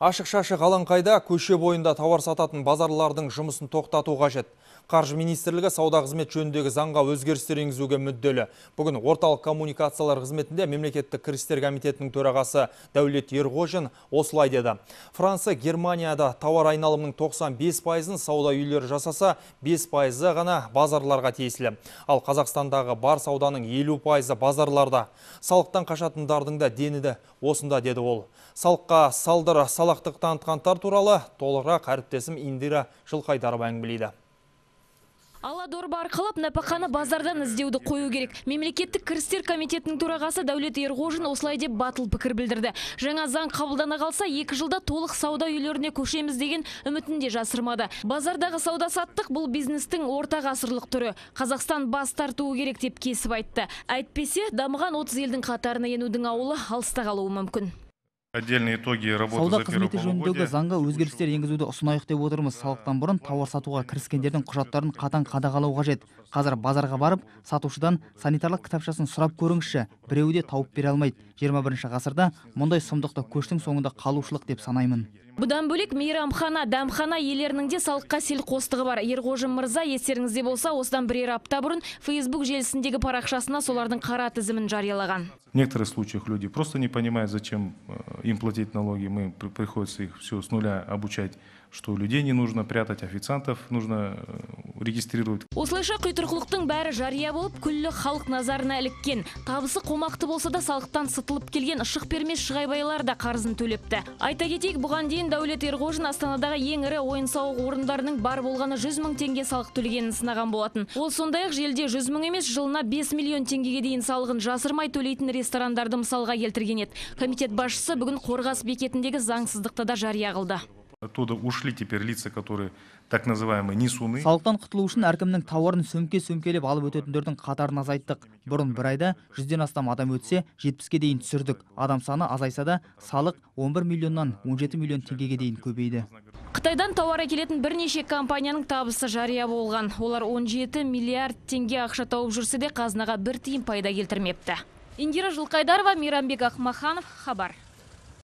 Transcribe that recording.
Ашық-шашық алаңқайда көше бойында тауар сататын базарлардың жұмысын тоқтату қажет. Қаржы министрлігі сауда қызмет жөніндегі заңға өзгерістер енгізуге мүдделі. Бүгін орталық коммуникациялар қызметінде мемлекеттік кірістер комитетінің төрағасы Дәулет Ерғожин осылай деді. Франция Германияда тауар айналымының 95%-ын сауда үйлері жасаса, 5%-ы ғана базарларға тиесілі. Ал Қазақстандағы бар сауданың 50%-ы базарларда. Салықтан қашатындардың да дені де осында, деді ол. Салыққа салақтық танытқандар туралы толығырақ әріптесім Индира Жылқайдарова әңгімелейді. Ала дорба арқылап нәпақаны базардан іздеуді қою керек. Мемлекеттік кірістер комитетінің төрағасы Дәулет Ерғожин осылай деп батыл пікір білдірді. Жаңа заң қабылдана қалса, 2 жылда толық сауда үйлеріне көшеміз деген үмітін де жасырмады. Базардағы сауда саттық бұл бизнестің орта ғасырлық түрі. Қазақстан бас тартуы керек деп кесіп айтты. Әйтпесе, дамыған 30 елдің қатарына енудің ауылы алыста қалуы мүмкін. Сауда қызметі жөніндегі заңға өзгерістер енгізуді ұсынайық деп отырмыз. Салықтан бұрын тауар сатуға кіріскендердің құжаттарын қатаң қадағалау қажет. Қазір базарға барып, сатушыдан санитарлық кітапшасын сұрап көріңізші. Біреуі де тауып бере алмайды. 21 ғасырда мұндай сұмдықты көштің соңында қалушылық деп санаймын. Бұдан бөлек мейрамхана, дәмхана иелерінің де салыққа селқостығы бар. Ерғожин мырза, естеріңізде болса, осыдан бірер апта бұрын Facebook желісіндегі парақшасына солардың қара тізімін жариялаған. В некоторых случаях люди просто не понимают, зачем им платить налоги. Мы приходится их все с нуля обучать, что людей не нужно прятать, официантов нужно регистрировать. Осылайша құйтырқылықтың бәрі жария болып, күллі халық назарына іліккен. Табысы қомақты болса да салықтан сытылып келген шық бермес шығайбайлар да қарызын төлепті. Айта кетейік, бұған дейін Дәулет Ерғожин Астанадағы ең ірі ойын-сауық орындарының бар болғаны 100 мың теңге салық төлегенін сынаған болатын. Ол сондай-ақ желде 100 мың емес, жылына 5 миллион теңгеге дейін салығын жасырмай төлейтін ресторандарды мысалға келтірген еді. Комитет басшысы бүгін Қорғас бекетіндегі заңсыздықты да жария қылды. Оттуда ушли теперь лица, которые так называемые несуны. Салықтан құтылу үшін әркімнің тауарын сөмке-сөмкелеп алып өтетіндердің қатарын азайттық. Бұрын бір айда 100-ден астам адам өтсе, 70-ке дейін түсірдік. Адам саны азайса да, салық 11 миллионнан 17 миллион теңгеге дейін көбейді. Қытайдан тауар әкелетін бірнеше компанияның табысы жария болған. Олар 17 миллиард теңге ақша тауып жүрсе де, қазынаға бір тиын пайда келтірмепті. Индира Жылқайдарова, Мейрамбек Ақмаханов, хабар.